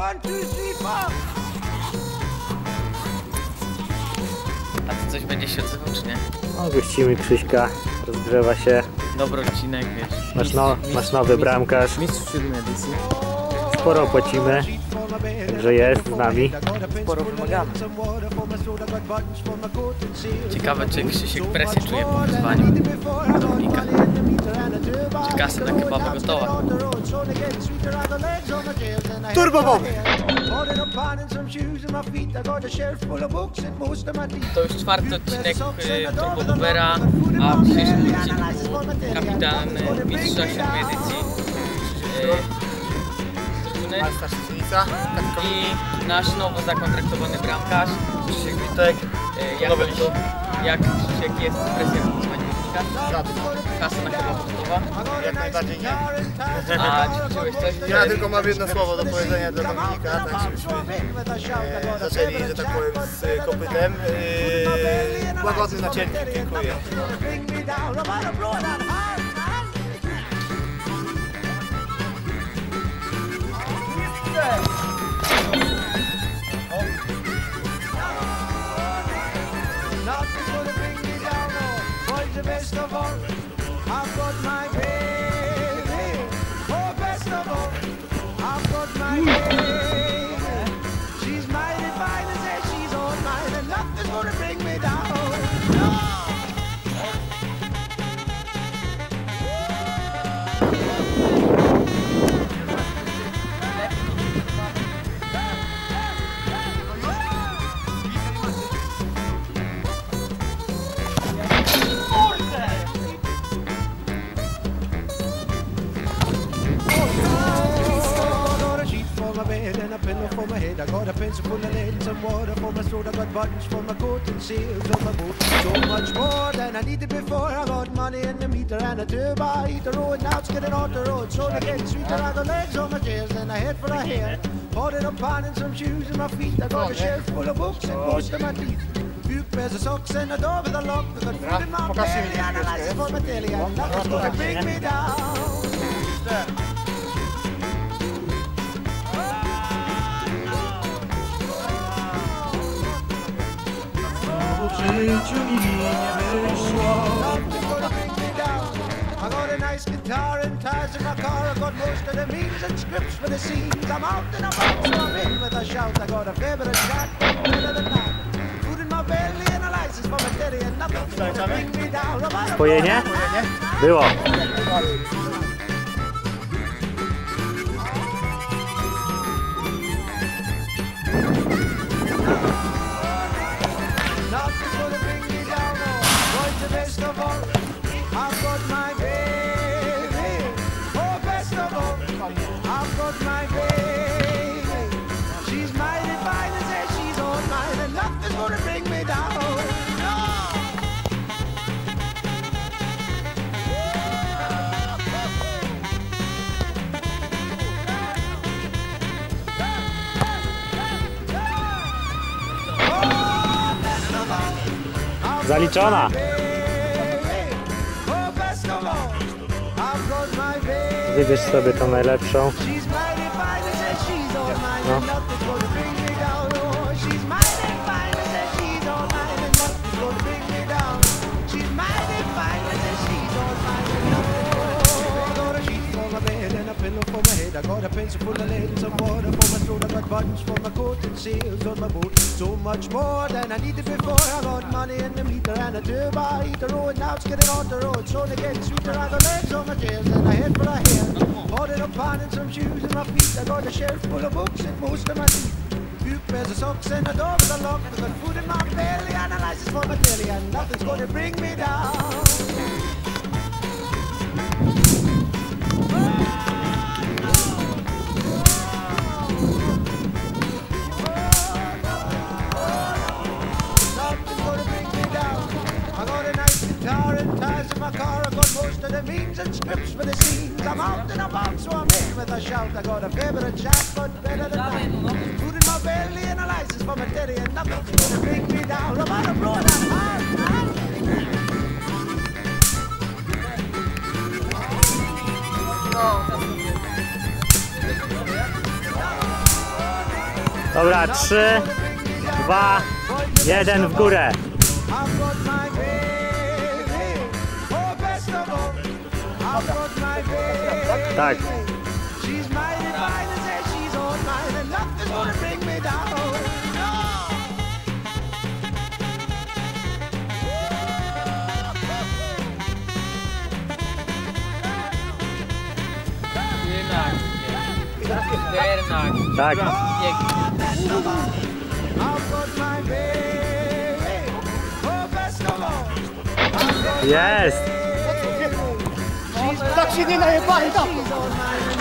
A ty coś będzie się odzywał, czy nie? No, gościmy Krzyśka, rozgrzewa się. Dobry odcinek, wiesz. Masz nowy bramkarz. Mistrz 7 edycji. Sporo płacimy, że jest z nami. Sporo pomagamy. Ciekawe, czy Krzysiek presję czuje po wyzwaniu zawodnika. Czy kasa na kebaba gotowa? Turbo Bob! To już czwarty odcinek Turbo Bobera, a w dzisiejszym odcinku kapitan mistrza 7 edycji i nasz nowo zakontraktowany bramkarz Krzysiek Witek. Jak Krzysiek jest z presją w wyzwaniu zawodnika? Kasa na kebaba gotowa? Jak najbardziej nie. A ćwiczyłeś coś? Ja tylko mam jedno słowo do powiedzenia dla Dominika, tak żebyśmy zaczęli, że tak powiem, z kopytem. Łagodny na cienkim, dziękuję. I got a pencil full of lead and some water for my throat. I got buttons for my coat and seals on my boot. So much more than I needed before. I got money in the meter and a turbo. I eat the road, now it's getting on the road. So I get sweeter. I got legs on my chairs and I head for a hair. Holding up pan and some shoes in my feet. I got a shelf full of books and most of my teeth. Few pairs of socks and a door with a lock. I got food in my belly and a license for my telly. And nothing's gonna bring me down. Życiu mi nie wyszło. I got a nice guitar and tires in my car. I got most of the means and scripts for the scenes. I'm out and about, so I'm in with a shout. I got a favorite shot, better than that. Food in my belly and a license for my daddy and nothing's gonna bring me down. Spojenie? Było. Nothing's gonna bring me down, no. Boys, the best of all, I've got my baby. Oh, best of all, I've got my baby. She's mighty fine and says she's all mine, and nothing's gonna bring me down. Zaliczona. Wybierz sobie tą najlepszą. No. I got a pencil full of lead and some water for my throat. I got buttons for my coat and seals on my boot. So much more than I needed before. I got money in the meter and a turbo. I eat the road, now it's getting on the road. So they get sweeter. I got legs on my chairs and I head for a hair. Holding up pan and some shoes in my feet. I got a shelf full of books and most of my teeth. Few pairs of socks and a door with a lock. I got food in my belly and a license for my telly, and nothing's gonna bring me down. My car, I got most of the means and scripts for the scenes. I'm out and about, so I'm in with a shout. I got a favorite shot, but better than that. Food in my belly and a license for my daddy, and nothing's gonna bring me down. I'm on a road, I'm hard. Dobra, 3, 2, 1 w górę. I've got my baby. Oh, best of all, I've got my baby. Tak. She's mighty fine and says she's all mine, and nothing's gonna bring me down. No. Tak. I've got my baby. Oh, best of all, Jest. Tak się nie najebali, tak! she's all mine.